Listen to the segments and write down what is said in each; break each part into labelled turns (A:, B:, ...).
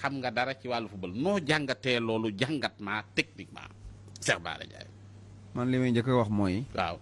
A: xam nga dara ci wàllu football noo jàngatee loolu jàngat techniquement Cheikh Bara Ndiaye.
B: man li may njëkk a wax mooy.
A: waaw.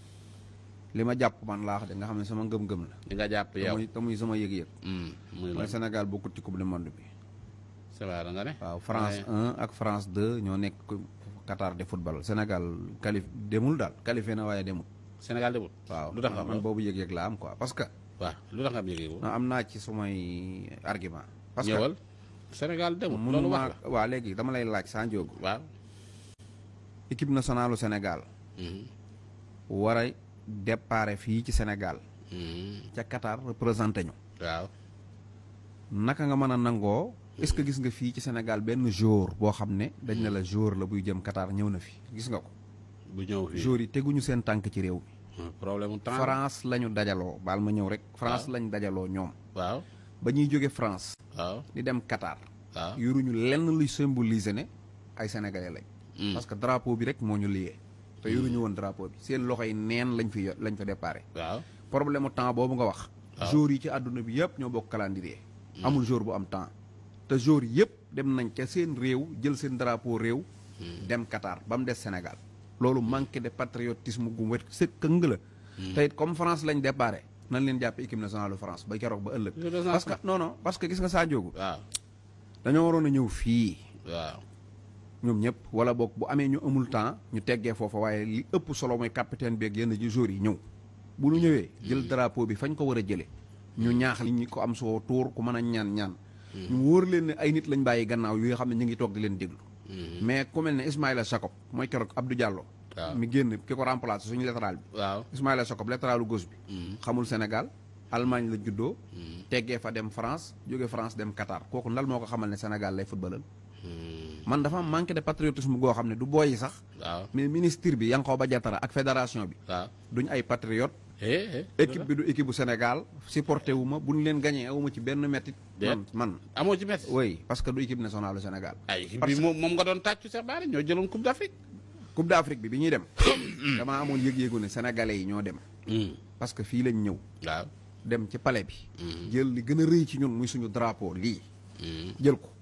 B: li ma jàpp man laa wax de nga xam ne sama ngëm-ngëm la.
A: li nga jàpp yow
B: te muy sama yëg-yëg. mooy Sénégal bokkut ci coupe du monde bi.
A: Cheikh Bara nga ne.
B: waaw France 1 ak France 2 ñoo nekk Qatar de football Sénégal demul daal qualifié na waaye demul.
A: Sénégal demul.
B: waaw
A: lu tax nga
B: man boobu yëg-yëg laa am quoi parce que.
A: waaw lu tax nga am yëg-yëg.
B: am naa ci sumay argument. parce que
A: ñëwal Sénégal demul loolu wax la
B: waaw léegi dama lay laaj Sa Ndiogou.
A: waaw.
B: équipe nationale Sénégal. war a départ fii ci Sénégal. ca Qatar représenté ñu.
A: waaw.
B: naka nga mën a nangoo. est-ce que gis nga fii ci Sénégal benn jour boo xam ne dañ ne la jour la buy jëm Qatar ñëw na fi gis nga ko.
A: bu ñëw fii
B: jour yi teguñu seen tànk ci réew mi.
A: problème mu temps
B: France lañu dajaloo baal ma ñëw rek. France lañu dajaloo ñoom.
A: waaw.
B: ba ñuy jóge France.
A: waaw
B: di dem Qatar.
A: waaw
B: yoruñu lenn luy symboliser ne ay sénégalais lañ. parce que drapeau bi rek moo ñu liyee. te yoruñu woon drapeau bi seen loxo yi neen lañ fa déparé.
A: waaw
B: problème mu temps boobu nga wax. jour yi ci àdduna bi yëpp ñoo bokk calendrier. amul jour bu am temps. te jour yëpp dem nañ ca seen réew jël seen drapeau réew. dem Qatar ba mu des Sénégal. loolu manque de patriotisme gu wet sëkkëng la. te it comme France lañ déparé nan leen jàpp équipe nationale de France ba keroog ba ëllëg. parce que non parce que gis nga Sa Ndiogou.
A: waaw
B: dañoo waroon a ñëw fii.
A: waaw
B: ñoom ñëpp wala boog bu amee ñu amul temps ñu teggee foofa waaye li ëpp solo mooy capitaine beeg yenn ji joueurs yi ñëw. bu ñu ñëwee jël drapeau bi fañ ko war a jëlee. ñu ñaax li ñi ko am soo tuur ku mën a ñaan. ñu wóor leen ne ay nit lañ bàyyi gannaaw yi nga xam ne ñu ngi toog di leen déglu. mais ku mel ne Ismaïla Jacob mooy keroog Abdou Diallo. mi génn ki ko remplacé suñu latéral bi.
A: waaw
B: Ismaïla Jacob latéralu gauche bi. xamul Sénégal Allemagne la juddoo. teggee fa dem France jóge France dem Qatar kooku ndal moo ko xamal ne Sénégal lay footballal. man dafa am manque de patriotisme goo xam ne du booyi sax.
A: waaw
B: mais ministre bi Yankhoba Diattara ak fédération bi.
A: waaw
B: duñ ay patriote. équipe bi du équipe bu Sénégal supporté wu ma bu ñu leen gagné awuma ci benn métit. man
A: amoo ci métti.
B: oui parce que du équipe nationale du Sénégal.
A: ay équipe bi moom nga doon tàccu Cheikh Bara ñoo jëloon Coupe d'Afrique.
B: Coupe d'Afrique bi ñuy dem. damaa amoon yëg-yëgu ne sénégalais yi ñoo dem. parce que fii lañ ñëw.
A: waaw
B: dem ci palais bi. jël li gën a rëy ci ñun muy suñu drapeau lii. jël ko.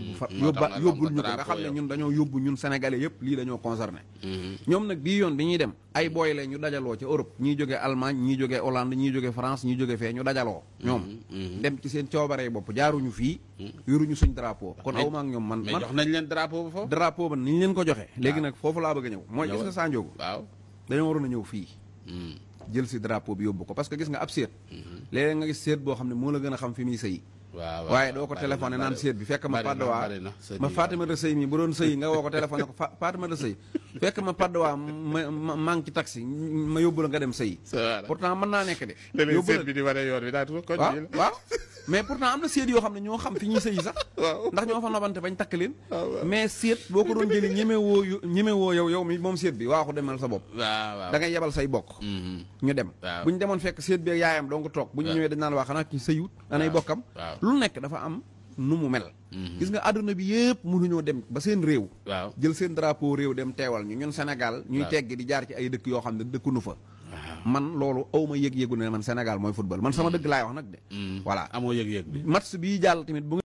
B: yóbbul ñu ko nga xam ne ñun dañoo yóbbu ñun sénégalais yëpp lii dañoo concerné. ñoom nag bii yoon bi ñuy dem ay booy la ñu dajaloo ci Europe ñii jógee Allemagne ñii jógee Hollande ñii jógee France ñii jógee fee ñu dajaloo. ñoom dem ci seen coobaree bopp jaaruñu fii. yoruñu suñ drapeau. kon awma ak ñoom man
A: mais jox nañ leen drapeau ba foofu.
B: drapeau ba ni ñu leen ko joxe. léegi nag foofu laa bëgg a ñëw. mooy gis nga Sa Ndiogou.
A: waaw
B: dañoo waroon a ñëw fii. jël si drapeau bi yóbbu ko parce que gis nga ab seet. léeg-léeg nga gis seet boo xam ne moo la gën a xam fi muy sëyi.
A: waaw
B: waaye doo ko téléphoné naan seet bi fekk ma paddawaa ma Fatima de sëy mi bu doon sëy nga woo ko téléphoné ko Fatima de sëy fekk ma paddawaa maa ngi ci taxi ma yóbbu la nga dem sëyi pourtant mën naa nekk de
A: yóbbu seet bi di wane yoon bi daa tudd ko
B: waaw mais pourtant am na seet yoo xam ne ñoo xam fi ñuy sëyi sax ndax ñoo fa nobante bañ takk leen mais seet boo ko doon jëli ñemewoo yow mi moom seet bi waaxu demal sa bopp da ngay yebal say bokk ñu dem bu ñu demoon fekk seet bi ak yaayam doo nga toog bu ñu ñëwee dañ naan waa xanaa ki sëyut danay bokkam lu nekk dafa am nu mu mel gis nga àdduna bi yëpp mënuñoo dem ba seen réew jël seen drapeau réew dem teewal ñu ñun Sénégal ñuy tegg di jaar ci ay dëkk yoo xam ne dëkkunu fa man loolu awma yëg-yëgu ne man Sénégal mooy football man sama dëgg laay wax nag de voilà
A: amoo yëg-yëg bi
B: match bii jàll tamit bu